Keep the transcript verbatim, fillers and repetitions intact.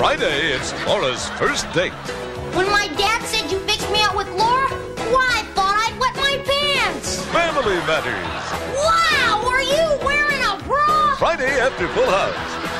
Friday, it's Laura's first date. When my dad said you fixed me up with Laura, why, I thought I'd wet my pants. Family Matters. Wow, are you wearing a bra? Friday after Full House.